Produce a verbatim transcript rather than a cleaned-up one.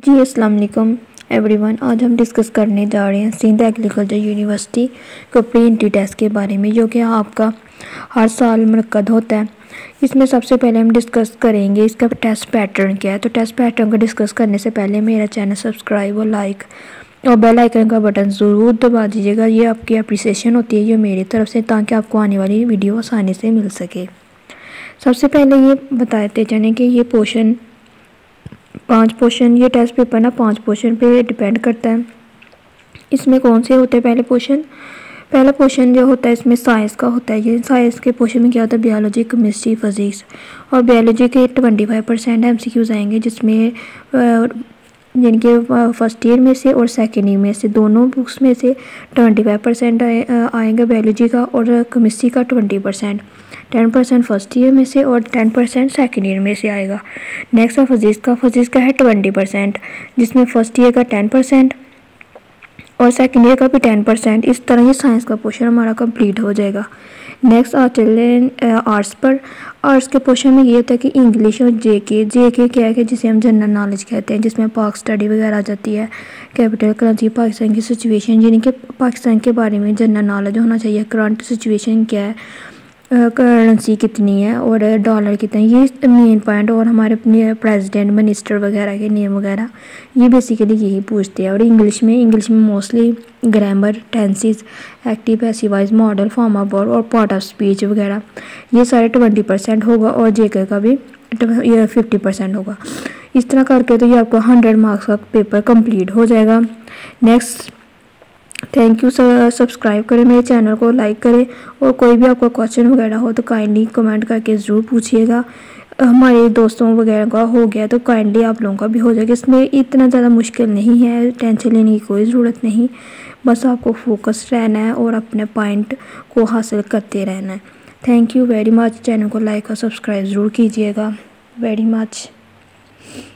जी अस्सलाम वालेकुम एवरीवन। आज हम डिस्कस करने जा रहे हैं सिंध एग्रीकल्चर यूनिवर्सिटी का प्री एंट्री टेस्ट के बारे में, जो कि आपका हर साल मुनक्कद होता है। इसमें सबसे पहले हम डिस्कस करेंगे इसका टेस्ट पैटर्न क्या है। तो टेस्ट पैटर्न को डिस्कस करने से पहले मेरा चैनल सब्सक्राइब और लाइक और बेल आइकन का बटन ज़रूर दबा दीजिएगा। ये आपकी अप्रिसिएशन होती है ये मेरी तरफ से, ताकि आपको आने वाली वीडियो आसानी से मिल सके। सबसे पहले ये बताते चलें कि ये पोर्शन पांच पोर्शन, ये टेस्ट पेपर ना पांच पोर्शन पे डिपेंड करता है। इसमें कौन से होते हैं? पहले पोर्शन पहला पोर्शन जो होता है इसमें साइंस का होता है। ये साइंस के पोर्शन में क्या होता है? Biology, chemistry, physics. और बायोलॉजी के twenty five percent M C Qs आएंगे, जिसमें जिनके फर्स्ट ईयर में से और सेकेंड ईयर में से दोनों बुक्स में से ट्वेंटी फाइव परसेंट आएगा बायोलॉजी का, और केमिस्ट्री का twenty percent ten percent first year में से और टेन परसेंट सेकेंड ईयर में से आएगा। नेक्स्ट है फिजिक्स का। फिजिक्स का है ट्वेंटी परसेंट, जिसमें फर्स्ट ईयर का टेन परसेंट और सेकेंड ईयर का भी टेन परसेंट। इस तरह ये साइंस का पोर्शन हमारा कंप्लीट हो जाएगा। नेक्स्ट आ चले आर्ट्स पर। आर्ट्स के पोर्शन में ये होता है कि इंग्लिश और जे के जे के क्या है कि जिसे हम जनरल नॉलेज कहते हैं, जिसमें पाक स्टडी वगैरह आ जाती है, कैपिटल करेंसी, पाकिस्तान की सिचुएशन, यानी कि पाकिस्तान के बारे में जनरल नॉलेज होना चाहिए। करंट सिचुएशन क्या है, करेंसी कितनी है और डॉलर कितना है, ये मेन पॉइंट। और हमारे अपने प्रेसिडेंट, मिनिस्टर वगैरह के नेम वगैरह, ये बेसिकली यही पूछते हैं। और इंग्लिश में इंग्लिश में mostly grammar, tenses, active, passive voice, modal, form of verb और पार्ट ऑफ स्पीच वगैरह, ये सारे ट्वेंटी परसेंट होगा। और जेके का भी ये फिफ्टी परसेंट होगा। इस तरह करके तो ये आपको हंड्रेड मार्क्स का पेपर कंप्लीट हो जाएगा। Next, thank you sir. Subscribe करें मेरे चैनल को, लाइक करें, और कोई भी आपका क्वेश्चन वगैरह हो तो काइंडली कमेंट करके ज़रूर पूछिएगा। हमारे दोस्तों वगैरह का हो गया तो काइंडली आप लोगों का भी हो जाएगा। इसमें इतना ज़्यादा मुश्किल नहीं है, टेंशन लेने की कोई ज़रूरत नहीं। बस आपको फोकस रहना है और अपने पॉइंट को हासिल करते रहना है। Thank you very much. Channel को लाइक और सब्सक्राइब ज़रूर कीजिएगा। Very much.